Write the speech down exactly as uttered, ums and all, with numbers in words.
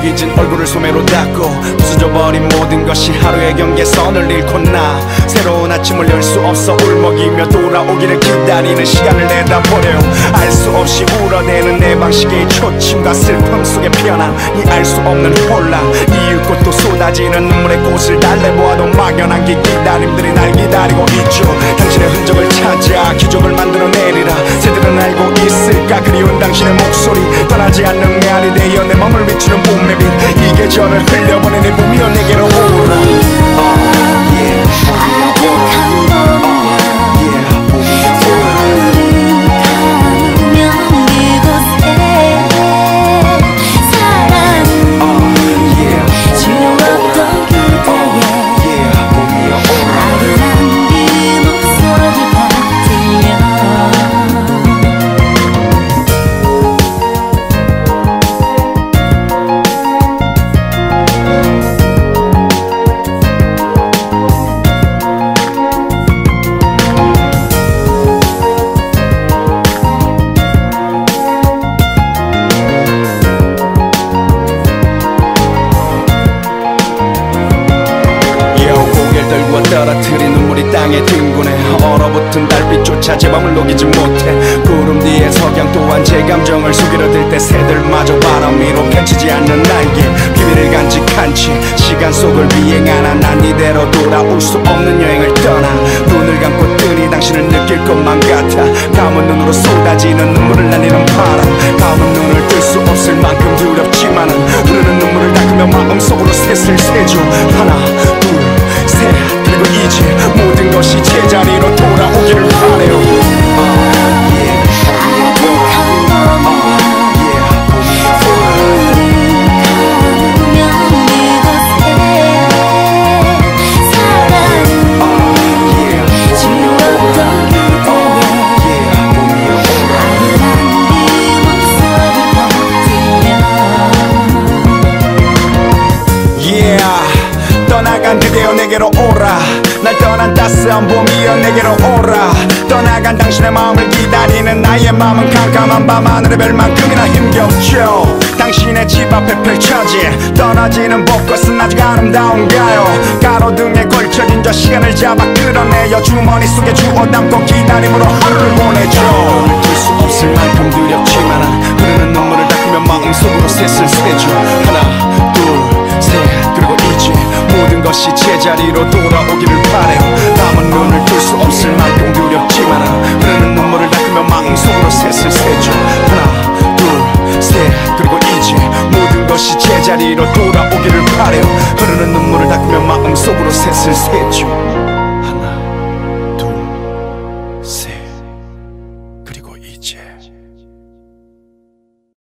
삐진 얼굴을 소매로 닦고 부서져버린 모든 것이 하루의 경계선을 잃고 나 새로운 아침을 열 수 없어 울먹이며 돌아오기를 기다리는 시간을 내다버려요. 알 수 없이 울어대는 내 방식의 초침과 슬픔 속에 피어난 이 알 수 없는 혼란, 이윽고 쏟아지는 눈물의 꽃을 달래보아도 막연한 게 기다림들이 날 기다리고 있죠. 당신의 흔적을 찾아 기적을 만들어내리라. 새들은 알고 있을까 그리운 당신의 목소리, 떠나지 않는 메아리 되어 내 맘을 비추는 봄의 빛, 이 계절을 흘려보내 내 봄이여 내게로 오라. uh, yeah. 떨어뜨린 눈물이 땅에 뒹구네. 얼어붙은 달빛조차 제 맘을 녹이지 못해. 구름 뒤에 석양 또한 제 감정을 속이려 들 때 새들마저 바람 위로 펼치지 않는 날개, 비밀을 간직한 채 시간 속을 비행하나 난 이대로 돌아올 수 없는 여행을 떠나. 눈을 감고 뜨니 당신을 느낄 것만 같아. 감은 눈으로 쏟아지는 눈물을 날리는 바람, 감은 눈을 뜰 수 없을 만큼 두렵지만은 흐르는 눈물을 닦으며 마음속으로 셋을 세죠. 하나 둘 셋, 그리고 이제 모든 것이 제자리로 돌아오기를 바래요. 떠나간 그대여 내게로 오라. 날 떠난 따스한 봄이여 내게로 오라. 떠나간 당신의 마음을 기다리는 나의 마음은 캄캄한 밤하늘의 별만큼이나 힘겹죠. 당신의 집 앞에 펼쳐진 떠나지는 벚꽃은 아직 아름다운가요? 가로등에 걸쳐진 저 시간을 잡아 끌어내어 주머니 속에 주워 담고 기다림으로 하루를 보내죠. 눈을 뜰 수 없을 만큼 두렵지만 흐르는 눈물을 닦으며 마음속으로 셋을 세죠. 하나 둘 셋, 그리고 이제 모든 것이 제자리로 돌아오기를 바래요. 남은